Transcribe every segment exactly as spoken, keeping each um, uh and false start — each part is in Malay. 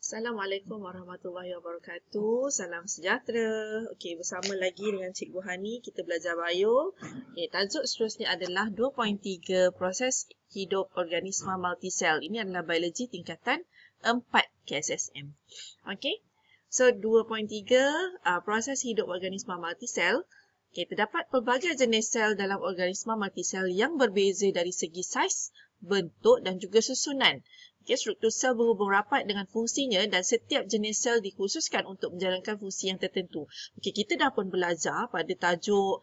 Assalamualaikum warahmatullahi wabarakatuh. Salam sejahtera. Okey, bersama lagi dengan Cikgu Hani, kita belajar bio. Okey, tajuk seterusnya adalah dua titik tiga proses hidup organisma multisel. Ini adalah biologi tingkatan empat K S S M. Okey. So dua titik tiga uh, proses hidup organisma multisel. Okey, terdapat pelbagai jenis sel dalam organisma multisel yang berbeza dari segi saiz, bentuk dan juga susunan. Okay, struktur sel berhubung rapat dengan fungsinya dan setiap jenis sel dikhususkan untuk menjalankan fungsi yang tertentu. Okay, kita dah pun belajar pada tajuk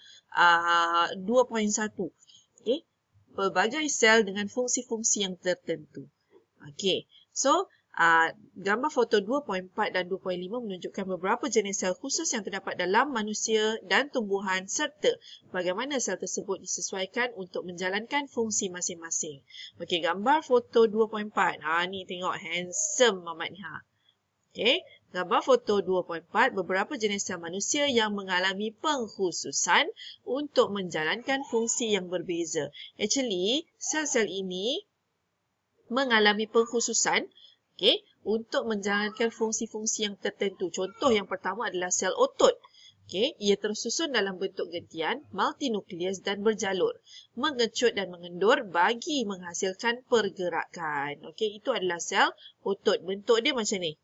uh, dua titik satu. Okay, pelbagai sel dengan fungsi-fungsi yang tertentu. Okay, so uh, gambar foto dua titik empat dan dua titik lima menunjukkan beberapa jenis sel khusus yang terdapat dalam manusia dan tumbuhan serta bagaimana sel tersebut disesuaikan untuk menjalankan fungsi masing-masing. Okey, gambar foto dua titik empat. Ha, ni tengok handsome amat ni. Ha. Okey, gambar foto dua titik empat, beberapa jenis sel manusia yang mengalami pengkhususan untuk menjalankan fungsi yang berbeza. Actually, sel-sel ini mengalami pengkhususan okay, untuk menjalankan fungsi-fungsi yang tertentu. Contoh yang pertama adalah sel otot. Okay, ia tersusun dalam bentuk gentian, multinukleus dan berjalur, mengecut dan mengendur bagi menghasilkan pergerakan. Okay, itu adalah sel otot. Bentuk dia macam ni.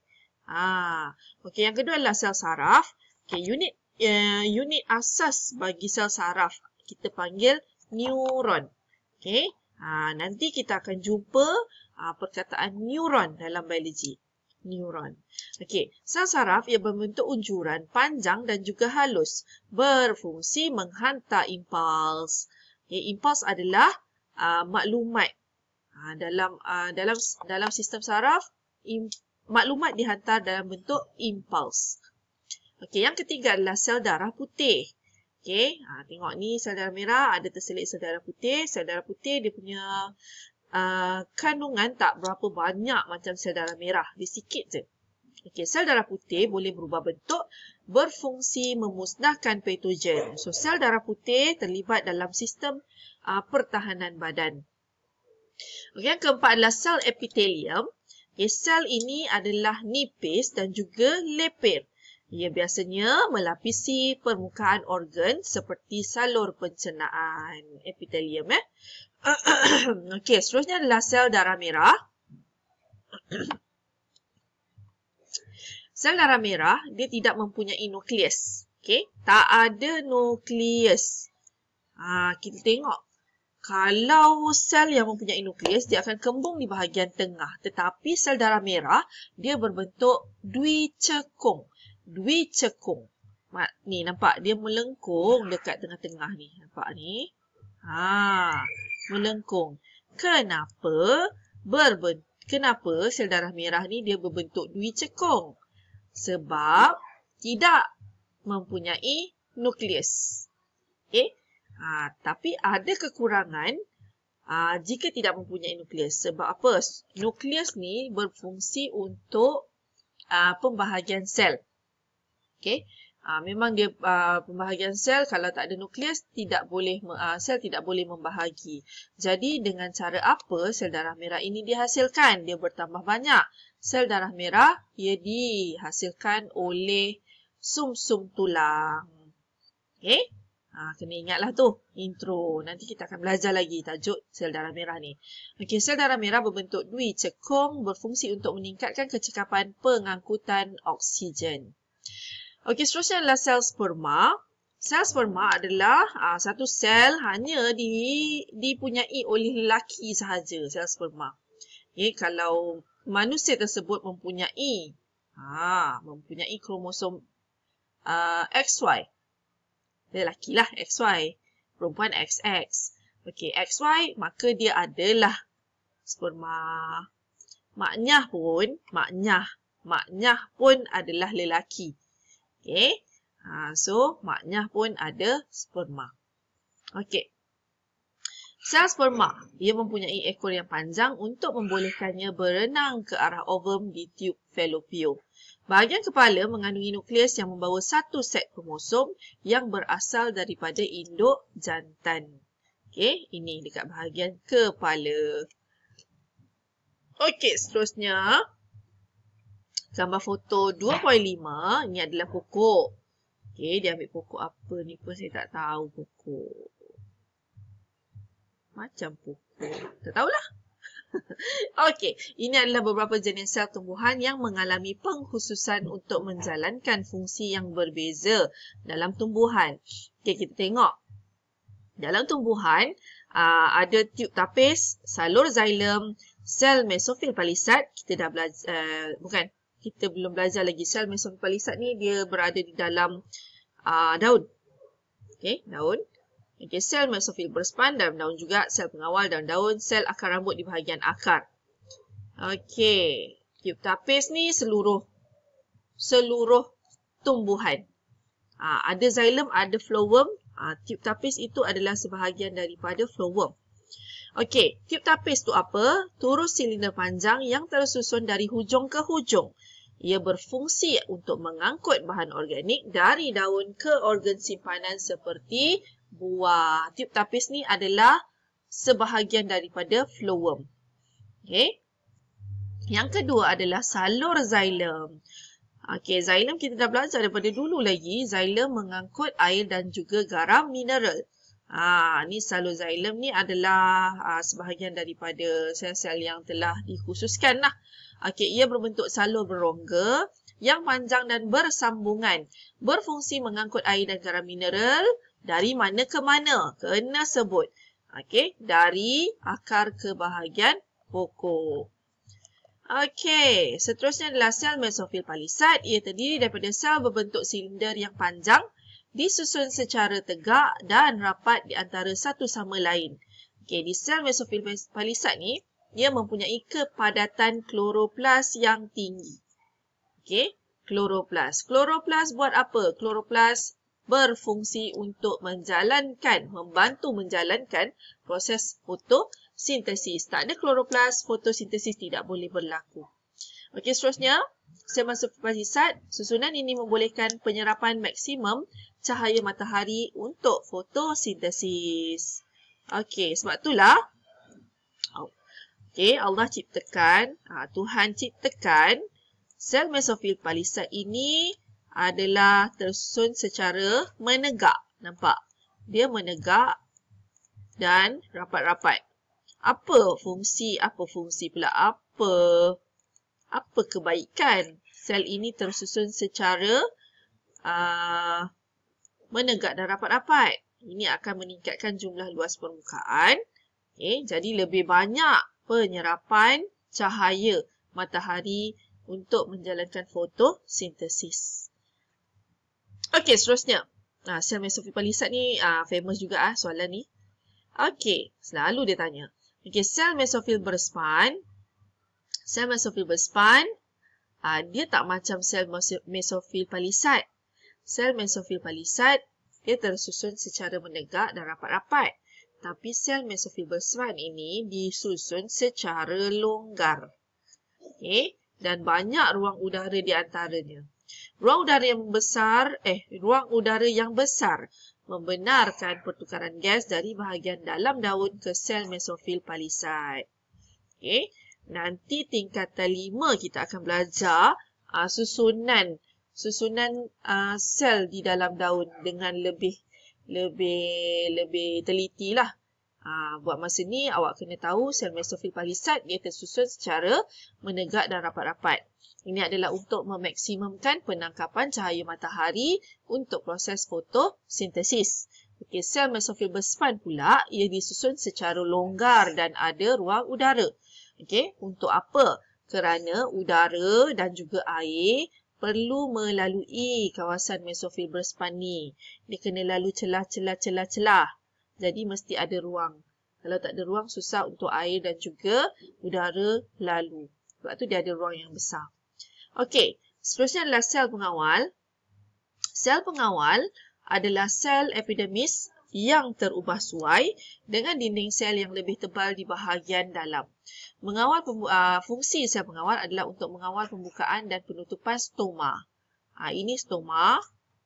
Ah, okay, yang kedua adalah sel saraf. Okay, unit uh, unit asas bagi sel saraf kita panggil neuron. Okay, ah, nanti kita akan jumpa uh, perkataan neuron dalam biologi. Neuron. Okey, sel saraf ia berbentuk unjuran, panjang dan juga halus, berfungsi menghantar impuls. Okay, impuls adalah uh, maklumat. Uh, dalam uh, dalam dalam sistem saraf, im, maklumat dihantar dalam bentuk impuls. Okey, yang ketiga adalah sel darah putih. Okey, uh, tengok ni sel darah merah ada terselit sel darah putih. Sel darah putih dia punya Uh, kandungan tak berapa banyak macam sel darah merah. Dia sikit je. Okay, sel darah putih boleh berubah bentuk, berfungsi memusnahkan patogen. So, sel darah putih terlibat dalam sistem uh, pertahanan badan. Okay, yang keempat adalah sel epitelium. Okay, sel ini adalah nipis dan juga lepir. Ia biasanya melapisi permukaan organ seperti salur pencernaan. Epitelium, eh. Okey, seterusnya adalah sel darah merah. Sel darah merah, dia tidak mempunyai nukleus. Okey, tak ada nukleus. Ha, kita tengok. Kalau sel yang mempunyai nukleus, dia akan kembung di bahagian tengah. Tetapi sel darah merah, dia berbentuk dwi-cekung. Dwi-cekung. Ni nampak, dia melengkung dekat tengah-tengah ni. Nampak ni? Ha, melengkung. Kenapa berbentuk kenapa sel darah merah ni dia berbentuk dwi-cekung? Sebab tidak mempunyai nukleus. Okey. Ha, tapi ada kekurangan ha, jika tidak mempunyai nukleus. Sebab apa? Nukleus ni berfungsi untuk uh, pembahagian sel. Okey. Uh, memang dia uh, pembahagian sel kalau tak ada nukleus tidak boleh uh, sel tidak boleh membahagi. Jadi dengan cara apa sel darah merah ini dihasilkan? Dia bertambah banyak. Sel darah merah ia dihasilkan oleh sumsum tulang. Okey? Ha, kena ingatlah tu intro. Nanti kita akan belajar lagi tajuk sel darah merah ni. Okey, sel darah merah berbentuk dwi-cekung, berfungsi untuk meningkatkan kecekapan pengangkutan oksigen. Okey, seterusnya adalah sel sperma. Sel sperma adalah aa, satu sel hanya di, dipunyai oleh lelaki sahaja, sel sperma. Okay, kalau manusia tersebut mempunyai aa, mempunyai kromosom aa, X Y. Lelaki lah X Y. Perempuan X X. Okey, X Y maka dia adalah sperma. Maknya pun, maknya, maknya pun adalah lelaki. Okey. Ha, so, maknya pun ada sperma. Okey. Sel sperma, ia mempunyai ekor yang panjang untuk membolehkannya berenang ke arah ovum di tiub fallopian. Bahagian kepala mengandungi nukleus yang membawa satu set kromosom yang berasal daripada induk jantan. Okey, ini dekat bahagian kepala. Okey, seterusnya Gambar foto dua perpuluhan lima, ini adalah pokok. Okey, dia ambil pokok apa ni pun saya tak tahu pokok. Macam pokok. Tak tahulah. Okey, ini adalah beberapa jenis sel tumbuhan yang mengalami pengkhususan untuk menjalankan fungsi yang berbeza dalam tumbuhan. Okey, kita tengok. Dalam tumbuhan, uh, ada tiub tapis, salur xilem, sel mesofil palisad. Kita dah belajar, uh, bukan, kita belum belajar lagi. Sel mesofil palisad ni dia berada di dalam uh, daun. Okey, daun. Okey, sel mesofil berspan dalam daun juga, sel pengawal dalam daun, sel akar rambut di bahagian akar. Okey, tiub tapis ni seluruh seluruh tumbuhan. Ha, ada xilem, ada flowworm. Ha, tiub tapis itu adalah sebahagian daripada flowworm. Okey, tiub tapis tu apa? Turus silinder panjang yang tersusun dari hujung ke hujung. Ia berfungsi untuk mengangkut bahan organik dari daun ke organ simpanan seperti buah. Tiub tapis ni adalah sebahagian daripada flowworm. Okey. Yang kedua adalah salur xilem. Okey, xilem kita dah belajar daripada dulu lagi. Xilem mengangkut air dan juga garam mineral. Ah, ni salur xilem ni adalah ah, sebahagian daripada sel-sel yang telah dikhususkan lah. Okey, ia berbentuk salur berongga yang panjang dan bersambungan. Berfungsi mengangkut air dan garam mineral dari mana ke mana? Kena sebut. Okey, dari akar ke bahagian pokok. Okey, seterusnya adalah sel mesofil palisad. Ia terdiri daripada sel berbentuk silinder yang panjang, disusun secara tegak dan rapat di antara satu sama lain. Okey, di sel mesofil palisad ni, ia mempunyai kepadatan kloroplas yang tinggi. Okey, kloroplas. Kloroplas buat apa? Kloroplas berfungsi untuk menjalankan, membantu menjalankan proses fotosintesis. Tak ada kloroplas, fotosintesis tidak boleh berlaku. Okey, seterusnya, sel mesofil palisad, susunan ini membolehkan penyerapan maksimum cahaya matahari untuk fotosintesis. Okey, sebab itulah, okey, Allah ciptakan, ha, Tuhan ciptakan sel mesofil palisad ini adalah tersusun secara menegak. Nampak? Dia menegak dan rapat-rapat. Apa fungsi? Apa fungsi pula? Apa? Apa kebaikan? Sel ini tersusun secara uh, menegak dan rapat-rapat. Ini akan meningkatkan jumlah luas permukaan. Okay, jadi lebih banyak penyerapan cahaya matahari untuk menjalankan fotosintesis. Okey, seterusnya. Ha, sel mesofil palisad ni ha, famous juga ah soalan ni. Okey, selalu dia tanya. Okey, sel mesofil berspan. Sel mesofil berspan, ha, dia tak macam sel mesofil palisad. Sel mesofil palisad, dia tersusun secara menegak dan rapat-rapat. Tapi sel mesofil berspan ini disusun secara longgar. Okey, dan banyak ruang udara di antaranya. Ruang udara yang besar, eh, ruang udara yang besar membenarkan pertukaran gas dari bahagian dalam daun ke sel mesofil palisad. Okey, nanti tingkatan lima kita akan belajar uh, susunan susunan uh, sel di dalam daun dengan lebih lebih lebih teliti lah. Uh, buat masa ni awak kena tahu sel mesofil palisad dia tersusun secara menegak dan rapat-rapat. Ini adalah untuk memaksimumkan penangkapan cahaya matahari untuk proses fotosintesis. Okey, sel mesofil berspan pula ia disusun secara longgar dan ada ruang udara. Okey, untuk apa? Kerana udara dan juga air perlu melalui kawasan mesofil berspan ni. Dia kena lalu celah-celah-celah-celah. Jadi mesti ada ruang. Kalau tak ada ruang susah untuk air dan juga udara lalu. Sebab tu dia ada ruang yang besar. Okey, seterusnya adalah sel pengawal. Sel pengawal adalah sel epidermis yang terubah suai dengan dinding sel yang lebih tebal di bahagian dalam. Mengawal uh, fungsi sel pengawal adalah untuk mengawal pembukaan dan penutupan stoma. Ha, ini stoma.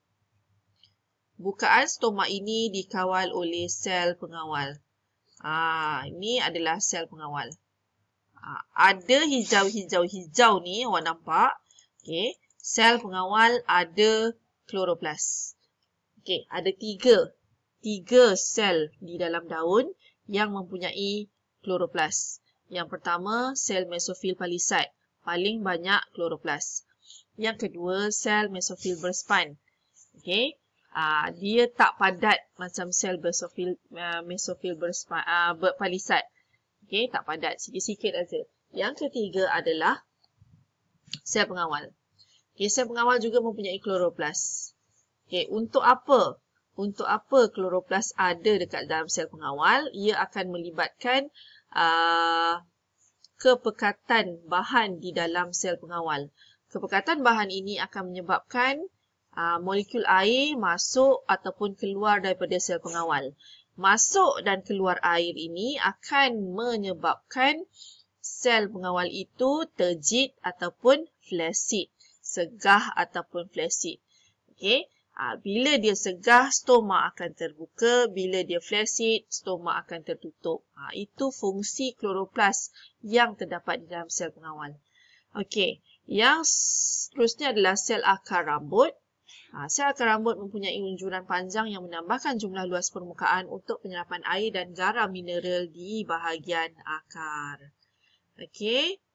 Bukaan stoma ini dikawal oleh sel pengawal. Ha, ini adalah sel pengawal. Ha, ada hijau-hijau-hijau ni, awak nampak. Okey, sel pengawal ada kloroplas. Okey, ada tiga. Tiga sel di dalam daun yang mempunyai kloroplas. Yang pertama, sel mesofil palisade. Paling banyak kloroplas. Yang kedua, sel mesofil berspan. Okey, uh, dia tak padat macam sel mesofil, uh, mesofil berspan, uh, palisade. Okey, tak padat, sikit-sikit aja. Yang ketiga adalah sel pengawal. Okay, sel pengawal juga mempunyai kloroplas. Okay, untuk apa? Untuk apa kloroplas ada dekat dalam sel pengawal? Ia akan melibatkan uh, kepekatan bahan di dalam sel pengawal. Kepekatan bahan ini akan menyebabkan uh, molekul air masuk ataupun keluar daripada sel pengawal. Masuk dan keluar air ini akan menyebabkan sel pengawal itu turgid ataupun flaccid. Segah ataupun flaccid. Okey, ha, bila dia segah, stoma akan terbuka. Bila dia flaccid, stoma akan tertutup. Ha, itu fungsi kloroplas yang terdapat di dalam sel pengawal. Okey, yang seterusnya adalah sel akar rambut. Ha, sel akar rambut mempunyai unjuran panjang yang menambahkan jumlah luas permukaan untuk penyerapan air dan garam mineral di bahagian akar. Okey.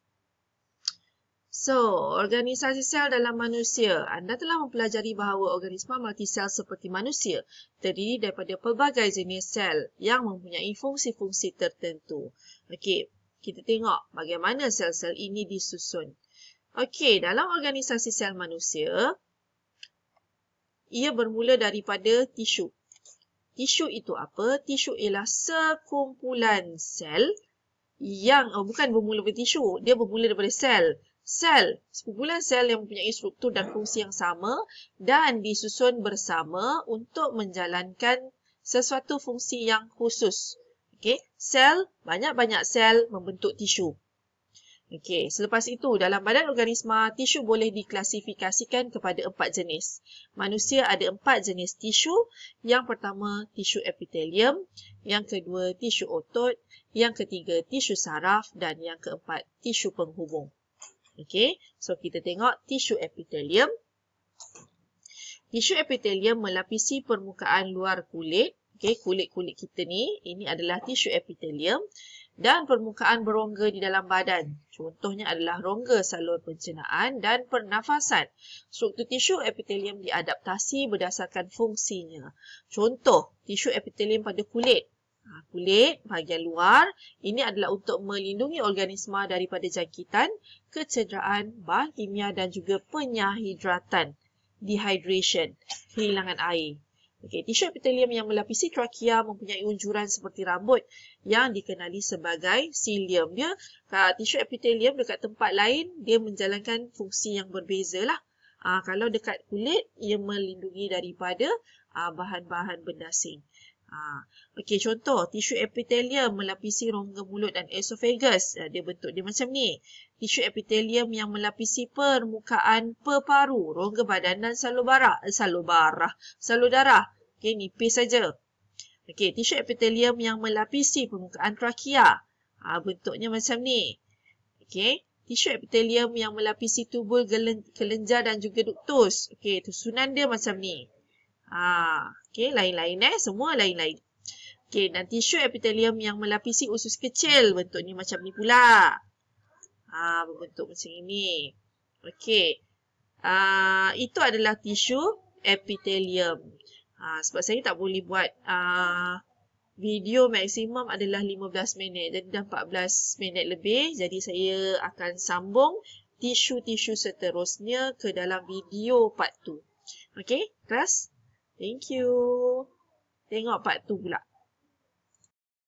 So, organisasi sel dalam manusia. Anda telah mempelajari bahawa organisma multisel seperti manusia terdiri daripada pelbagai jenis sel yang mempunyai fungsi-fungsi tertentu. Okey, kita tengok bagaimana sel-sel ini disusun. Okey, dalam organisasi sel manusia, ia bermula daripada tisu. Tisu itu apa? Tisu ialah sekumpulan sel yang, oh, bukan bermula dari tisu, dia bermula daripada sel. Sel, sekumpulan sel yang mempunyai struktur dan fungsi yang sama dan disusun bersama untuk menjalankan sesuatu fungsi yang khusus. Okey, sel, banyak-banyak sel membentuk tisu. Okey, selepas itu dalam badan organisma, tisu boleh diklasifikasikan kepada empat jenis. Manusia ada empat jenis tisu. Yang pertama, tisu epitelium. Yang kedua, tisu otot. Yang ketiga, tisu saraf. Dan yang keempat, tisu penghubung. Okey, so kita tengok tisu epitelium. Tisu epitelium melapisi permukaan luar kulit. Okey, kulit-kulit kita ni, ini adalah tisu epitelium. Dan permukaan berongga di dalam badan. Contohnya adalah rongga salur pencernaan dan pernafasan. Struktur tisu epitelium diadaptasi berdasarkan fungsinya. Contoh, tisu epitelium pada kulit. Ha, kulit bahagian luar, ini adalah untuk melindungi organisma daripada jangkitan, kecederaan, bahan kimia dan juga penyahidratan, dehydration, kehilangan air. Okey, tisu epitelium yang melapisi trakea mempunyai unjuran seperti rambut yang dikenali sebagai cilium. Dia, tisu epitelium dekat tempat lain, dia menjalankan fungsi yang berbeza lah. Ha, kalau dekat kulit, ia melindungi daripada bahan-bahan berdasing. Ha, Okey, contoh, tisu epitelium melapisi rongga mulut dan esophagus. Dia bentuk dia macam ni. Tisu epitelium yang melapisi permukaan peparu, rongga badan dan salur darah. Salur darah. Salur darah. Okey, nipis saja. Okey, tisu epitelium yang melapisi permukaan trakea. Ha, bentuknya macam ni. Okey, tisu epitelium yang melapisi tubul kelenjar dan juga duktus. Okey, susunan dia macam ni. Ha, Okey, lain-lain eh. Semua lain-lain. Okey, dan tisu epitelium yang melapisi usus kecil. Bentuknya macam ni pula. Ha, berbentuk macam ini. Okey. Uh, itu adalah tisu epitelium. Ha, sebab saya tak boleh buat uh, video maksimum adalah lima belas minit. Jadi dah empat belas minit lebih. Jadi saya akan sambung tisu-tisu seterusnya ke dalam video part dua. Okey, kelas? Thank you. Tengok part dua pula.